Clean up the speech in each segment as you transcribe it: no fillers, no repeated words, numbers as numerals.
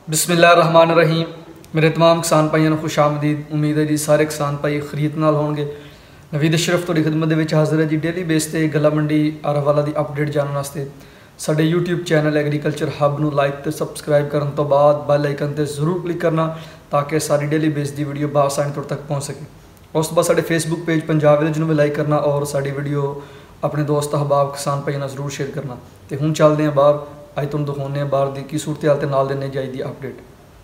बिस्मिल्लाहिर्रहमानिर्रहीम। मेरे तमाम किसान भाइयों को खुश आमदीद। उम्मीद है जी सारे किसान भाई खरीद नाल होंगे। नवीद अशरफ तुहाडी खिदमत दे विच हाज़िर है जी डेली बेस ते गला मंडी आरावाला दी अपडेट जानने वास्ते साडे यूट्यूब चैनल एग्रीकल्चर हब नूं लाइक ते सबसक्राइब करन तो बाद बैल आइकन ते जरूर क्लिक करना ताकि सारी डेली बेस दी वीडियो बासानी तुहाडे तक पहुँच सके। उस तो बाद साडे फेसबुक पेज पंजाब विलेज नूं भी लाइक करना और साडी वीडियो अपने दोस्त अहबाब किसान भाइयों नाल जरूर शेयर करना। तो हुण चलदे हैं बाहर, अज तुहानूं दिखाउने हैं बाहर की सूरत हाल ते नाल देने जाई दी अपडेट।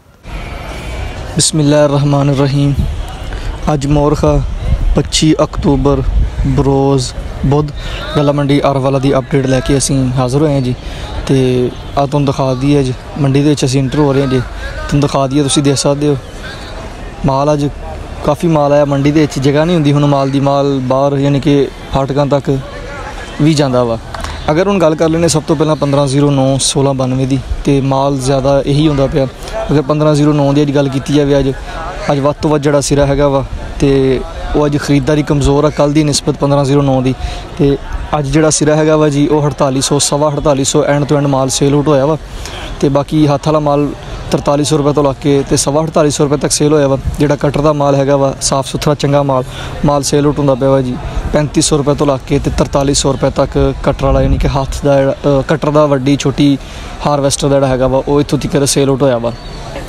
बिस्मिल्लाहिर्रहमानिर्रहीम। अज मोरखा 25 अक्तूबर बरोज़ बुध गला मंडी आरावाला की अपडेट लैके असी हाज़र होए हैं जी। तो अज तुहानूं दिखा दी है जी मंडी के असी इंटर हो रहे हैं जी। तुहानूं दिखा दी है, तुसीं देख सकते हो माल अज काफ़ी माल आया मंडी के जगह नहीं होंगी हुण माल की, माल बाहर यानी कि फाटकों तक भी जाता वा। अगर हुण गल कर लेने सब तो पहला 1509 1692 की, तो माल ज़्यादा यही होंदा पिया। अगर 1509 की अज गल की जाए अज वध तो वध जिहड़ा सिरा हैगा वा तो वो अज खरीदारी कमज़ोर है कल की निस्बत 1509 की। तो अज जिहड़ा सिरा हैगा वा जी वो 4800 सवा 4800 एंड तो एंड माल सेल आउट होया वा। तो बाकी हत्थ वाला माल 4300 रुपये तो लग के सवा 4800 रुपये तक सेल होया वा। जिहड़ा कटर का माल हैगा वा साफ सुथरा चंगा माल सेल आउट होंदा पिया वा जी 3500 रुपये तो लग के 4300 रुपये तक कटर वाला यानी कि हत्थ का कटर का वड्डी छोटी हारवैस्टर का जिहड़ा हैगा वा वो इत्थों तक सेल आउट होया वा।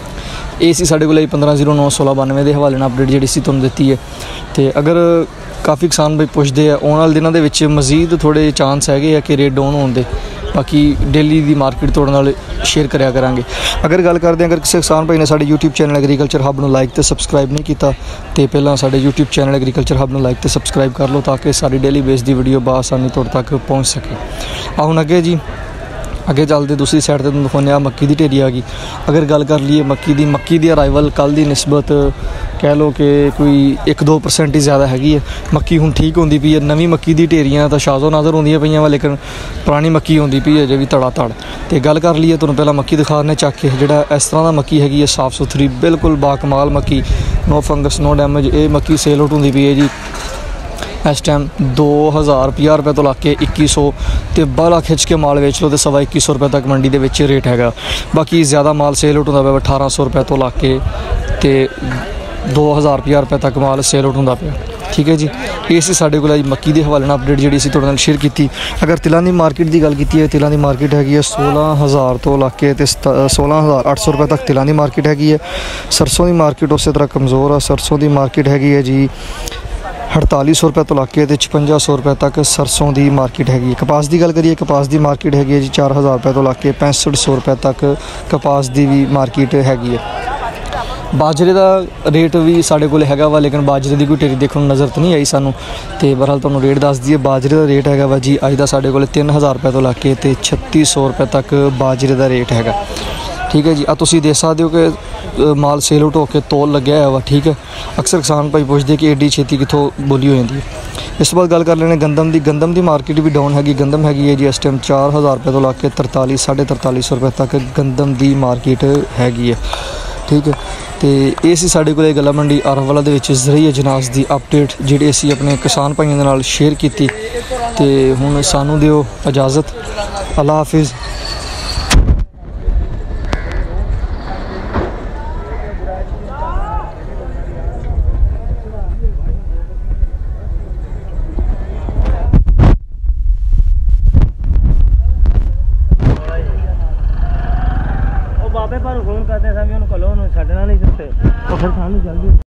ये सी साढ़े को 1509 1692 के हवाले अपडेट जी सी तुहानूं दित्ती है। तो अगर काफ़ी किसान भाई पुछते हैं आने वाले दिनों के मजीद थोड़े चांस है कि रेट डाउन होने, बाकी डेली की मार्केट तुहाडे नाल शेयर कराया करांगे। अगर गल करते हैं अगर किसी किसान भाई ने साडे यूट्यूब चैनल एग्रीकल्चर हब नूं लाइक तो सबसक्राइब नहीं किया तो पहला साडे यूट्यूब चैनल एग्रीकल्चर हब नूं लाइक तो सबसक्राइब कर लो ताकि सारी डेली बेस की वीडियो बआसानी तुहाडे तक पहुँच सके। हुण अगे जी अगे चलते दूसरी साइड पर दिखाने मक्की की ढेरी आ गई। अगर गल कर लीए मक्की की अराइवल कल की निस्बत कह लो कि कोई 1-2% ही ज़्यादा हैगी है। मक्की हुण ठीक होंदी पई है। नवीं मक्की की ढेरियां तो शाजो नाज़र होंदियां पईयां वा, लेकिन पुरानी मक्की होंदी पई है अजे भी तड़ा तड़। तो गल कर लीए तुहानूं पहला मक्की दिखाने चक के जिहड़ा इस तरह का मक्की हैगी है साफ सुथरी बिल्कुल बाकमाल मक्की, नो फंगस नो डैमेज। ये मक्की सेल आउट होंदी पई है जी इस टाइम 2050 रुपये तो लग के 2100 तो बाला खिंच के माल बेच लो तो 2150 रुपये तक मंडी के रेट हैगा। बाकी ज़्यादा माल सेल आउट होंदा पिया 1800 रुपये तो लग के तो 2050 रुपये तक माल सेल आउट होंदा पिया। ठीक है जी। ये सी साडे कोल मक्की के हवाले अपडेट जी असीं तुहाडे नाल शेयर की। अगर तिलों की मार्केट की गल की है, तिलों की मार्केट हैगी है 16000 तो लग के 16800 रुपये तक तिलों की मार्केट हैगी है। सरसों की मार्केट उस तरह कमज़ोर है। सरसों की मार्केट हैगी है जी 4800 रुपये तो लग के 5600 रुपये तक सरसों की मार्केट हैगी। कपास की गल करिए कपास की मार्केट हैगी है जी 4000 रुपये तो लग के 6500 रुपये तक कपास की भी मार्केट हैगी है। बाजरे का रेट भी साढ़े को हैगा वा, लेकिन बाजरे की कोई ढेरी देखने नज़र तो नहीं आई सानू। तो बहरहाल तुहानूं रेट दस दईए बाजरे का रेट हैगा वा जी अज का साढ़े को 3000 रुपये तो लग के 3600 रुपये तक बाजरे का रेट हैगा। ठीक है जी। तुसीं देख सकते हो कि माल सेल आउट होकर तोल लग्या है वा। ठीक है। अक्सर किसान भाई पुछते कि एडी छेती कितों बोली हो जाती है। इस बाद गल कर लेने गंदम की मार्केट भी डाउन हैगी। गंदम हैगी है जी इस टाइम 4000 रुपये तो लग के 43-4350 रुपये तक गंदम की मार्केट हैगी है। ठीक है। तो ये सी साडे कोल गला मंडी आरावाला दे विच ज़रिए अजनास की अपडेट जिहड़ी असीं अपने किसान भाइयों दे नाल शेयर की। तो हुण सानू दिओ इजाज़त। अल्लाह हाफिज़। बाबे पर फोन करते समय उन्होंने कलो छड़ना नहीं सकते तो फिर सानू जल्दी